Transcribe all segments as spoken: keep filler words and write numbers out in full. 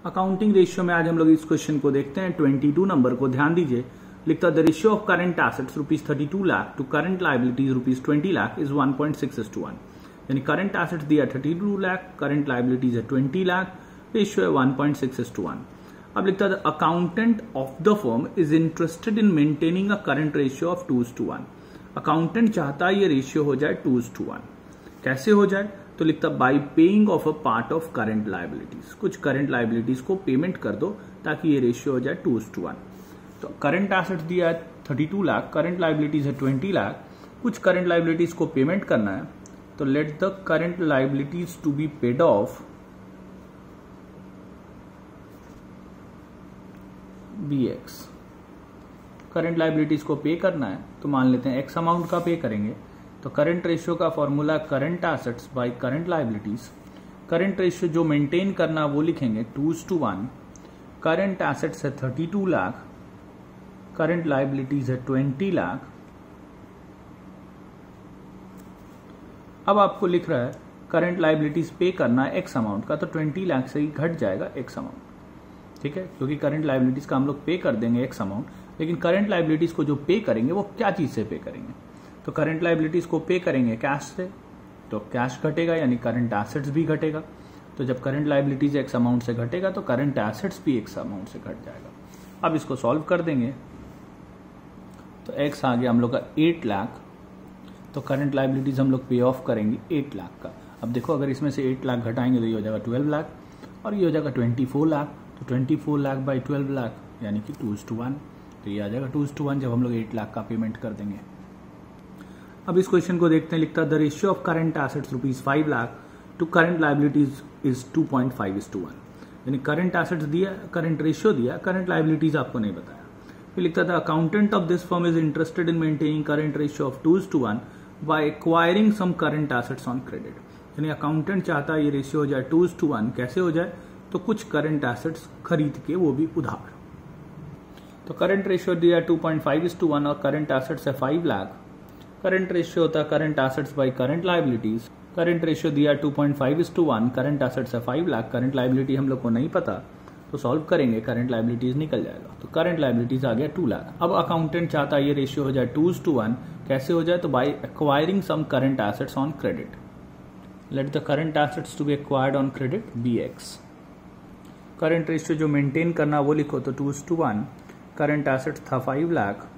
Accounting ratio में आज हम लोग इस क्वेश्चन को देखते हैं। बाईस नंबर को ध्यान दीजिए। लिखता the ratio of current assets rupees thirty two lakh to current liabilities rupees twenty lakh is one point six is to one. यानी करंट एसेट्स दिया thirty two lakh, current liabilities है ट्वेंटी लाख, रेशियो है one point six is to one. अब लिखता the accountant of the firm is interested in maintaining a current ratio of two to one. Accountant चाहता है ये ratio हो जाए टू टू वन। कैसे हो जाए? तो लिखता by paying off a part of current liabilities. कुछ करंट लाइबिलिटीज को पेमेंट कर दो ताकि ये रेशियो हो जाए टू टू वन। तो करंट एसेट्स दिया है thirty two lakh, current liabilities है ट्वेंटी लाख, कुछ करंट लाइबिलिटीज को पेमेंट करना है। तो let the current liabilities to be paid off by X. Current liabilities को पे करना है तो मान लेते हैं एक्स अमाउंट का पे करेंगे। तो करंट रेशियो का formula current assets by current liabilities. Current ratio जो मेंटेन करना वो लिखेंगे two to one. Current assets है thirty two lakh, current liabilities है ट्वेंटी लाख। अब आपको लिख रहा है करंट लाइबिलिटीज पे करना है एक्स अमाउंट का, तो ट्वेंटी लाख से ही घट जाएगा एक्स अमाउंट। ठीक है, क्योंकि करंट लाइबिलिटीज का हम लोग पे कर देंगे एक्स अमाउंट, लेकिन करंट लाइबिलिटीज को जो पे करेंगे वो क्या चीज से पे करेंगे? तो करंट लाइबिलिटीज को पे करेंगे कैश से, तो कैश घटेगा यानी करंट एसेट्स भी घटेगा। तो जब करंट लाइबिलिटीज एक्स अमाउंट से घटेगा तो करंट एसेट्स भी एक्स अमाउंट से घट जाएगा। अब इसको सॉल्व कर देंगे तो एक्स आ गया हम लोग का एट लाख। तो करंट लाइबिलिटीज हम लोग पे ऑफ करेंगे एट लाख का। अब देखो अगर इसमें से एट लाख घटाएंगे तो ये हो जाएगा ट्वेल्व लाख और ये हो जाएगा ट्वेंटी फोर लाख। तो twenty four lakh by twelve lakh यानी कि टू टू वन। तो ये आ जाएगा टू टू वन जब हम लोग एट लाख का पेमेंट कर देंगे। अब इस क्वेश्चन को देखते हैं। लिखता the ratio of current assets rupees five lakh to current liabilities is two point five is to one. यानी करंट एसेट्स दिया, करंट रेशियो दिया, करंट लाइबिलिटीज आपको नहीं बताया। फिर लिखता था accountant of this firm is interested in maintaining current ratio of two to one by acquiring some current assets on credit. यानी अकाउंटेंट चाहता है ये रेशियो हो जाए टू टू वन। कैसे हो जाए? तो कुछ करंट एसेट्स खरीद के, वो भी उधार। तो करंट रेशियो दिया two point five is to one और करंट एसेट्स है फाइव लाख। करंट रेशियो होता है current assets by current liabilities. Current ratio दिया two point five is to one, current assets है फाइव लाख, करंट लाइबिलिटी हम लोग को नहीं पता तो सॉल्व करेंगे, करंट लाइबिलिटीज निकल जाएगा। तो करंट लाइबिलिटीज आ गया टू लाख। अब अकाउंटेंट चाहता है ये रेशियो हो जाए टू टू वन। कैसे हो जाए? तो by acquiring some current assets on credit. Let the current assets to be acquired on credit by X. Current ratio जो मेंटेन करना वो लिखो तो two to one. Current assets था फाइव लाख,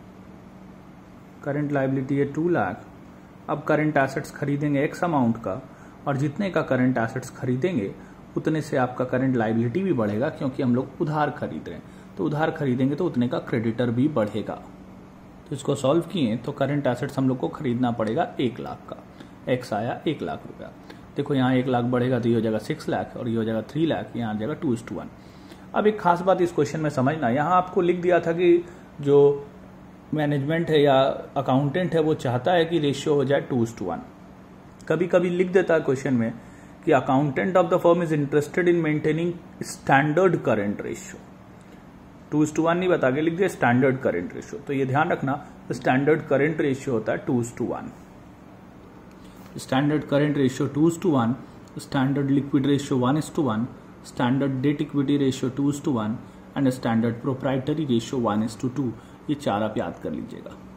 करंट लाइबिलिटी है टू लाख। अब करंट एसेट्स खरीदेंगे X amount का और जितने का करंट एसेट्स खरीदेंगे उतने से आपका करंट लाइबिलिटी भी बढ़ेगा, क्योंकि हम लोग उधार खरीद रहे हैं। तो उधार खरीदेंगे तो उतने का क्रेडिटर भी बढ़ेगा। तो इसको सॉल्व किए तो करंट एसेट्स हम लोग को खरीदना पड़ेगा एक लाख का। एक्स आया एक लाख रुपया। देखो यहाँ एक लाख बढ़ेगा तो ये हो जाएगा सिक्स लाख और ये हो जाएगा थ्री लाख, यहाँ आ जाएगा टू टू वन। अब एक खास बात इस क्वेश्चन में समझना, यहाँ आपको लिख दिया था कि जो मैनेजमेंट है या अकाउंटेंट है वो चाहता है कि रेशियो हो जाए टू टू वन। कभी कभी लिख देता है क्वेश्चन में कि accountant of the firm is interested in maintaining standard current ratio. Two to one नहीं बता के लिख दिया स्टैंडर्ड करंट रेशियो। तो ये ध्यान रखना स्टैंडर्ड करंट रेशियो होता है two to one. Standard current ratio two to one, standard liquid ratio one is to one, standard debt equity ratio two to one and standard proprietary ratio one is to two. ये चार आप याद कर लीजिएगा।